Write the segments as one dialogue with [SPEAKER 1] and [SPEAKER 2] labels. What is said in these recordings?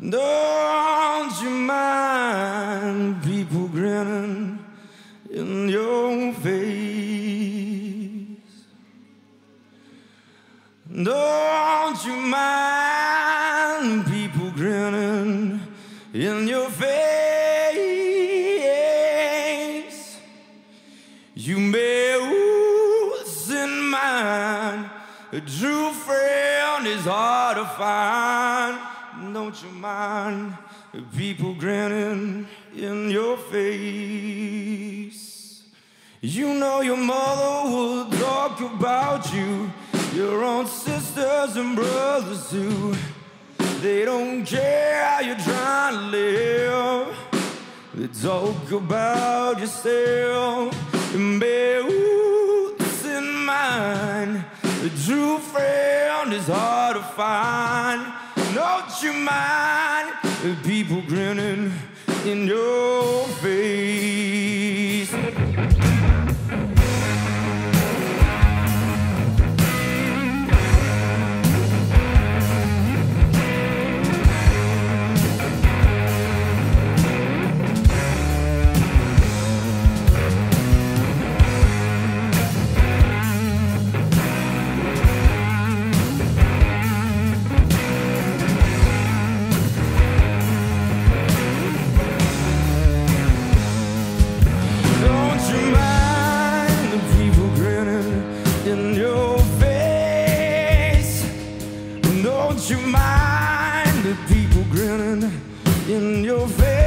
[SPEAKER 1] Don't you mind people grinning in your face? Don't you mind people grinning in your face? You may lose in mind, a true friend is hard to find. Don't you mind people grinning in your face? You know your mother will talk about you, your own sisters and brothers too. They don't care how you're trying to live. They talk about yourself. And bear this in mind, a true friend is hard to find. Don't you mind people grinning in your face? Don't you mind the people grinning in your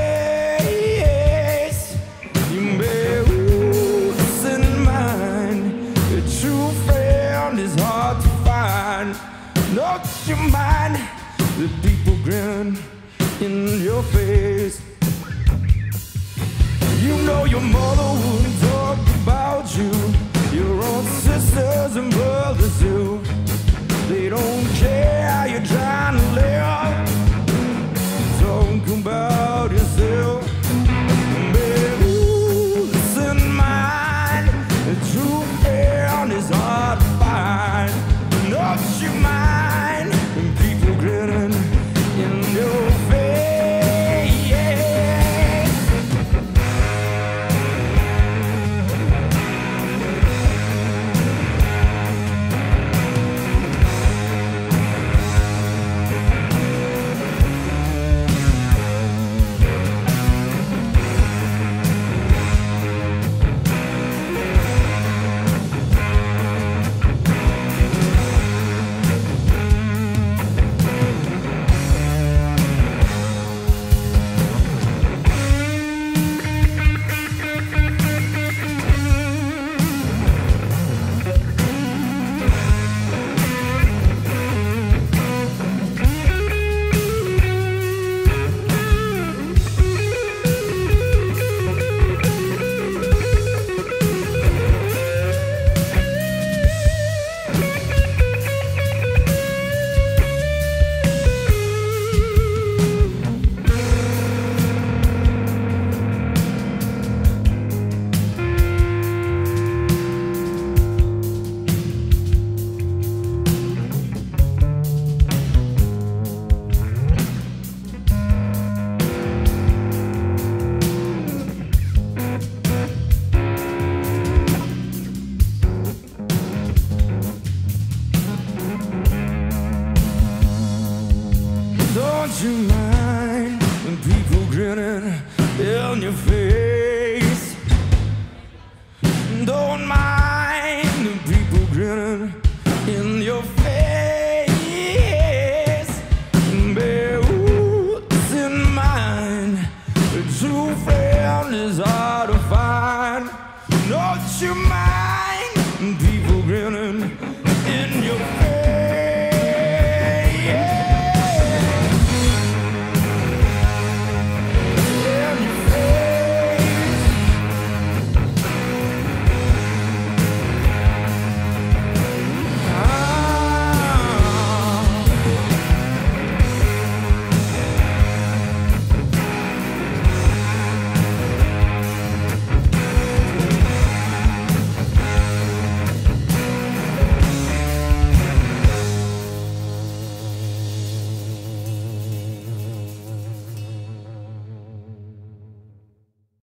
[SPEAKER 1] face? You may lose in mind, a true friend is hard to find. Don't you mind the people grinning in your face? You know your mother wouldn't talk about you, your own sisters and brothers too. They don't care how you're trying to live. Talk about yourself. Baby, listen, mine. The true friend is hard to find. Don't you mind people grinning in your face? Don't you mind when people grinning in your face?